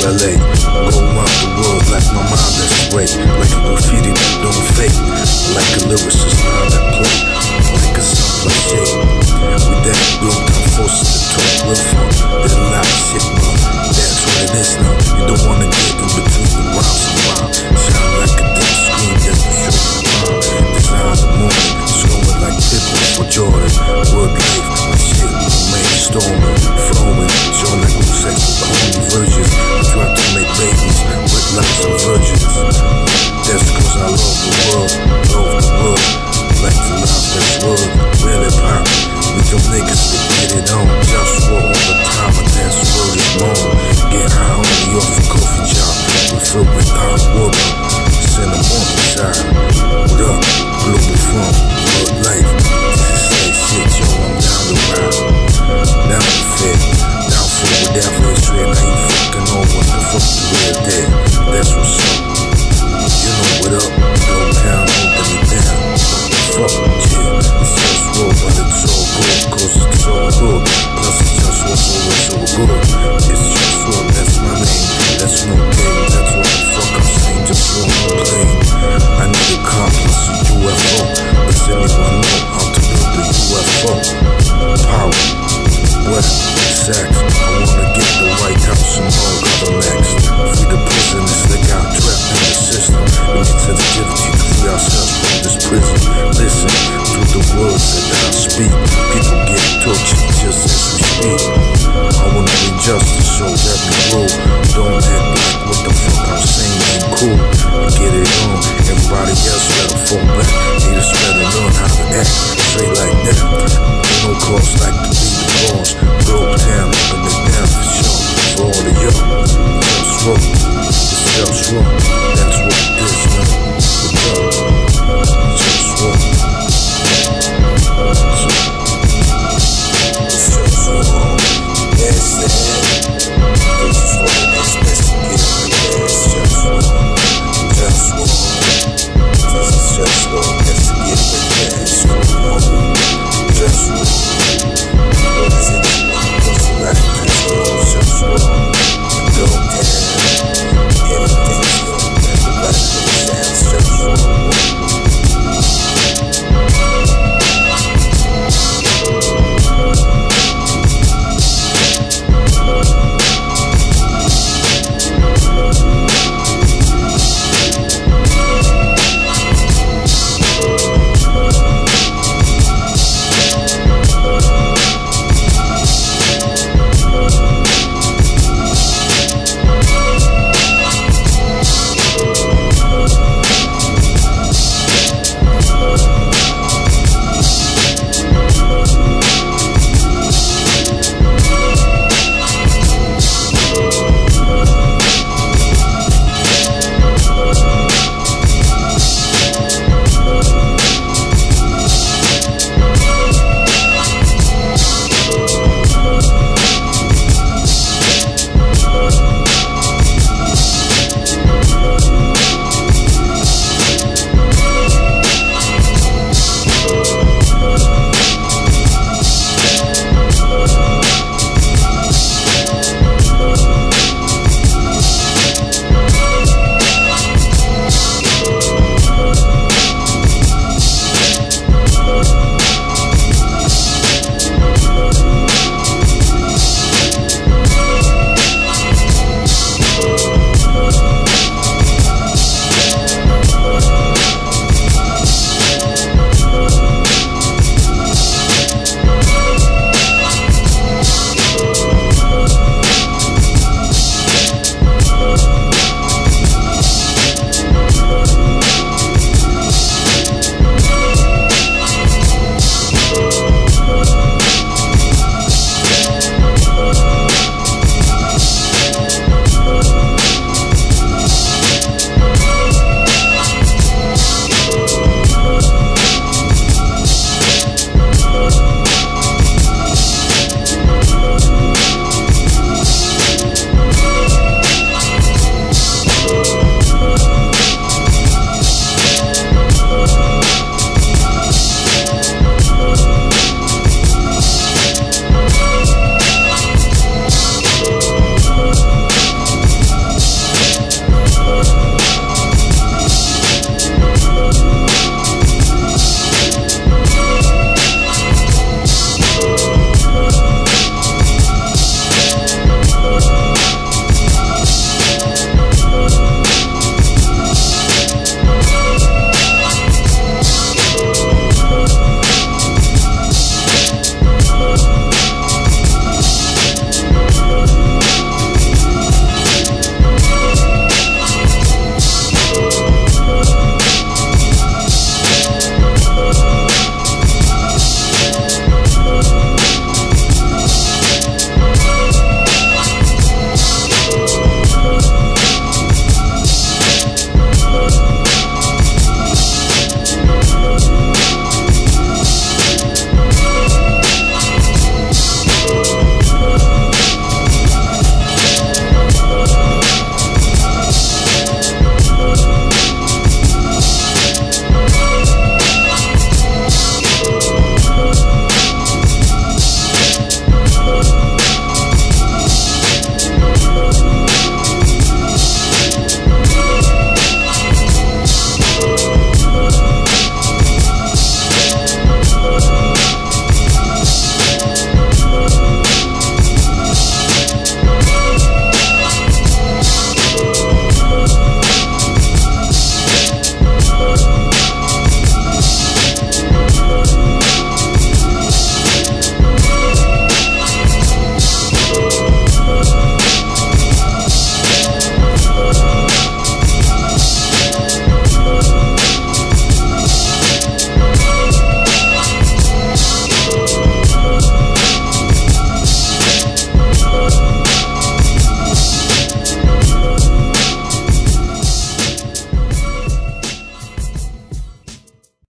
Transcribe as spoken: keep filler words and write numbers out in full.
L A. Go around the world like my mind that's great. Like a graffiti that don't fake. Like a lyricist mind that play. Like a sound shade. We that real time forces to talk real fun. There's a lot of shit, bro. That's what it is now. You don't wanna get in between the rhymes and rhyme. Sound like a deep screen that's the show of mine. Design the moment, slowing like Pippen for Jordan. Word life, shit, man, storming, flowing. Showing like no sex with the only virgins. I try to make babies with lots of virgins. That's cause I love the world, love the world. Like the life that's world, really pop. We them niggas that get it on. JustWar all the time, and that's word is known. Get high only off a coffee job. We fill with hot water. Send them on the side. What up? Globalfirm, world life. Say shit, yo, I'm down the ride. Down the fit, down for whatever it's real. Now you fucking know what the fuck you real dead. That's what's up. You know what up? Go down, open it down. Fuck, yeah, it's just war, but it's all good, cause it's all good. Plus it's just war, so it's all good. It's just war, that's my name. That's no game, that's what the fuck I'm saying. Just war, no plane. I need a car plus a U F O. Does anyone know how to build a U F O? Power, what? Sex. I wanna get the White House and all other next. Free the prisoners that got trapped in the system. We need sensitivity to free ourselves from this prison. Listen to the words that I speak. People get tortured just as we speak. I wanna bring justice so that we rule. Don't act like what the fuck I'm saying ain't cool. I get it on. Everybody else better fall back. Haters better learn how to act. Say like that. Ain't no cause like to be the boss. Globe town, open it down for sure. For all of y'all, just roll.